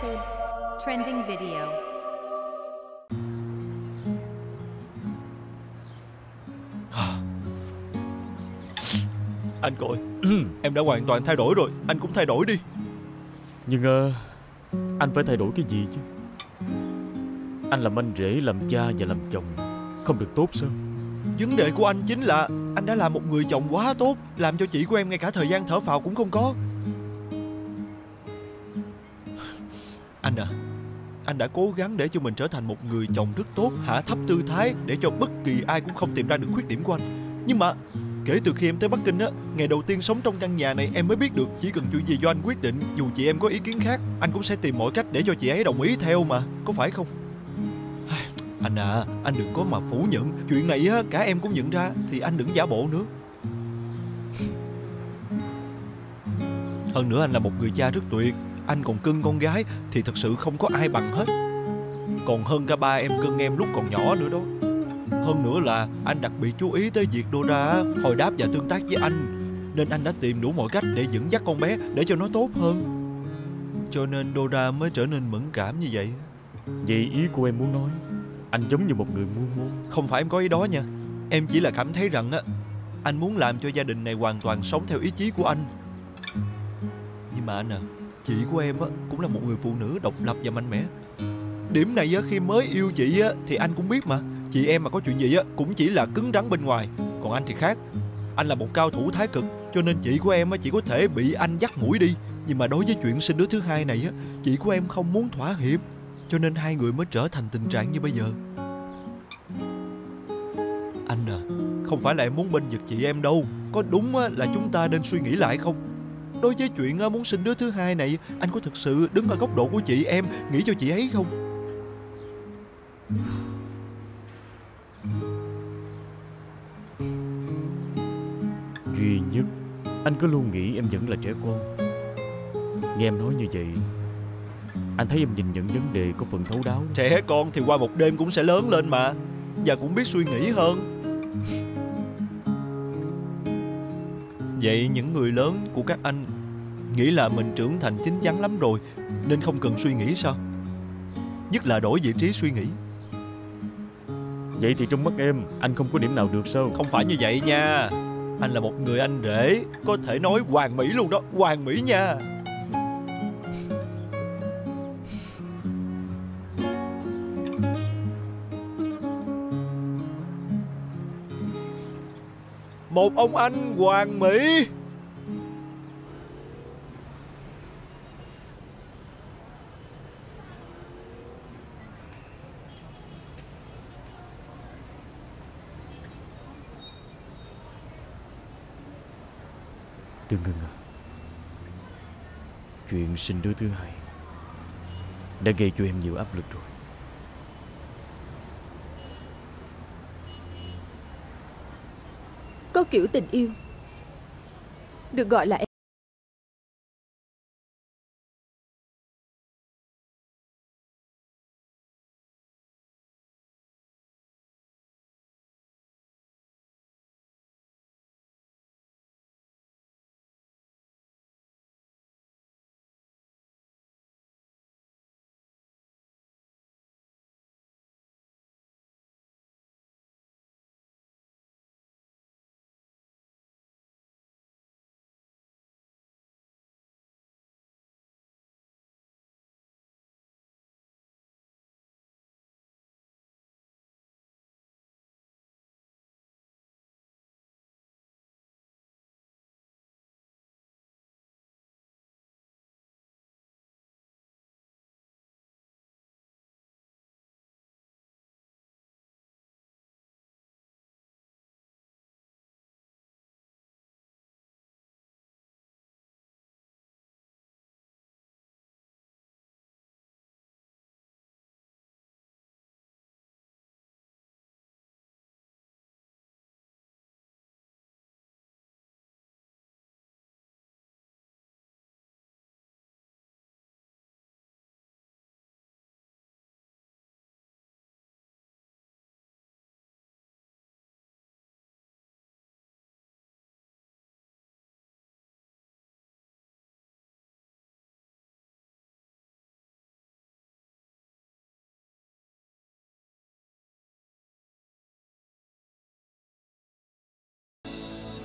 xem trending video. Anh coi, em đã hoàn toàn thay đổi rồi, anh cũng thay đổi đi. Nhưng anh phải thay đổi cái gì chứ? Anh làm anh rể, làm cha và làm chồng không được tốt sao? Vấn đề của anh chính là anh đã là một người chồng quá tốt, làm cho chị của em ngay cả thời gian thở phào cũng không có. Anh à, anh đã cố gắng để cho mình trở thành một người chồng rất tốt, hạ thấp tư thái để cho bất kỳ ai cũng không tìm ra được khuyết điểm của anh. Nhưng mà kể từ khi em tới Bắc Kinh á, ngày đầu tiên sống trong căn nhà này, em mới biết được chỉ cần chuyện gì do anh quyết định, dù chị em có ý kiến khác, anh cũng sẽ tìm mọi cách để cho chị ấy đồng ý theo mà, có phải không? Anh à, anh đừng có mà phủ nhận. Chuyện này á, cả em cũng nhận ra, thì anh đừng giả bộ nữa. Hơn nữa anh là một người cha rất tuyệt. Anh còn cưng con gái thì thật sự không có ai bằng hết. Còn hơn cả ba em cưng em lúc còn nhỏ nữa đó. Hơn nữa là anh đặc biệt chú ý tới việc Dora hồi đáp và tương tác với anh, nên anh đã tìm đủ mọi cách để dẫn dắt con bé để cho nó tốt hơn. Cho nên Dora mới trở nên mẫn cảm như vậy. Vậy ý của em muốn nói anh giống như một người ngu ngốc? Không phải em có ý đó nha. Em chỉ là cảm thấy rằng á, anh muốn làm cho gia đình này hoàn toàn sống theo ý chí của anh. Nhưng mà anh à, chị của em á cũng là một người phụ nữ độc lập và mạnh mẽ. Điểm này á, khi mới yêu chị á thì anh cũng biết mà. Chị em mà có chuyện gì á cũng chỉ là cứng rắn bên ngoài. Còn anh thì khác. Anh là một cao thủ thái cực, cho nên chị của em á chỉ có thể bị anh dắt mũi đi. Nhưng mà đối với chuyện sinh đứa thứ hai này á, chị của em không muốn thỏa hiệp, cho nên hai người mới trở thành tình trạng như bây giờ. Anh à, không phải là em muốn bênh vực chị em đâu. Có đúng á, là chúng ta nên suy nghĩ lại không? Đối với chuyện muốn sinh đứa thứ hai này, anh có thực sự đứng ở góc độ của chị em, nghĩ cho chị ấy không? Duy nhất anh cứ luôn nghĩ em vẫn là trẻ con. Nghe em nói như vậy, anh thấy em nhìn nhận vấn đề có phần thấu đáo. Trẻ con thì qua một đêm cũng sẽ lớn lên mà, và cũng biết suy nghĩ hơn. Vậy những người lớn của các anh nghĩ là mình trưởng thành chín chắn lắm rồi, nên không cần suy nghĩ sao? Nhất là đổi vị trí suy nghĩ. Vậy thì trong mắt em, anh không có điểm nào được sao? Không phải như vậy nha. Anh là một người anh rể, có thể nói hoàn mỹ luôn đó, hoàn mỹ nha. Một ông anh hoàn mỹ. Tương Ngân à, chuyện sinh đứa thứ hai đã gây cho em nhiều áp lực rồi. Có kiểu tình yêu được gọi là